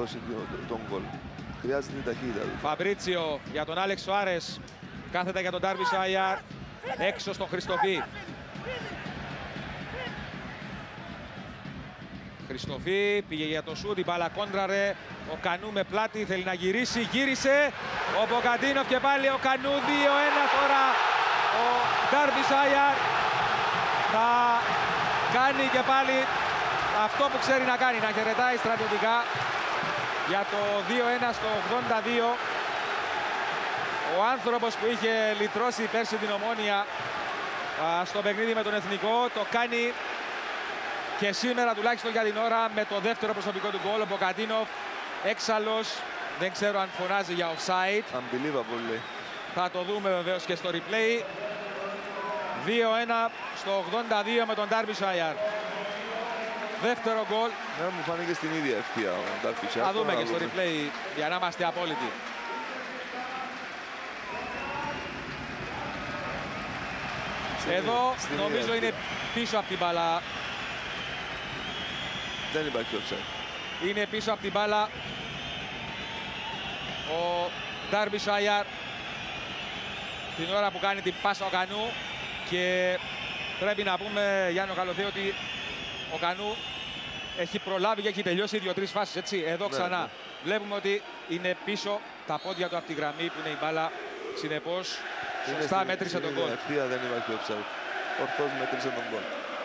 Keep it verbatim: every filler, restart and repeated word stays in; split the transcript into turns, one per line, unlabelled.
δώσει τον γκολ. Χρειάζεται την ταχύτητα του.
Φαμπρίτσιο για τον Άλεξ Σοάρες. Κάθετα για τον Ντάρμπι Σάιαρ. Έξω στον Χριστοφή. Χριστοφή πήγε για το σούτ, η μπάλα κόντραρε. Ο Κανού με πλάτη, θέλει να γυρίσει, γύρισε. Ο Μποκαντίνοφ και πάλι ο Κανού, δύο ένα τώρα. Ο Ντάρμπι Σάιαρ θα κάνει και πάλι αυτό που ξέρει να κάνει, να χαιρετάει στρατιωτικά για το δύο ένα στο ογδόντα δύο. Ο άνθρωπος που είχε λυτρώσει πέρσι την Ομόνοια α, στο παιχνίδι με τον Εθνικό, το κάνει και σήμερα τουλάχιστον για την ώρα με το δεύτερο προσωπικό του γκολ. Ο Μποκαντίνοφ έξαλλος, δεν ξέρω αν φωνάζει για offside.
Unbelievable.
Θα το δούμε βεβαίως και στο replay. δύο ένα στο ογδόντα δύο με τον Ντάρμπι Σάιαρ. Δεύτερο γκολ.
Ναι, μου φάνηκε στην ίδια ευθεία ο Ντάρμπι Σάιαρ.
Θα δούμε και στο replay για να είμαστε απόλυτοι. Εδώ νομίζω είναι πίσω από την μπάλα.
Δεν υπάρχει offside.
Είναι πίσω από την μπάλα ο Ντάρμπι Σάιαρ την ώρα που κάνει την πάσα ο Κανού. Και πρέπει να πούμε, Γιάννη Καλωθέ, ότι ο Κανού έχει προλάβει και έχει τελειώσει δύο-τρεις φάσεις, έτσι. Εδώ ξανά ναι. Βλέπουμε ότι είναι πίσω τα πόδια του από τη γραμμή που είναι η μπάλα. Συνεπώς, σωστά μέτρησε τον γκολ.
Δεν υπάρχει offside. Ορθώς μέτρησε τον γκολ.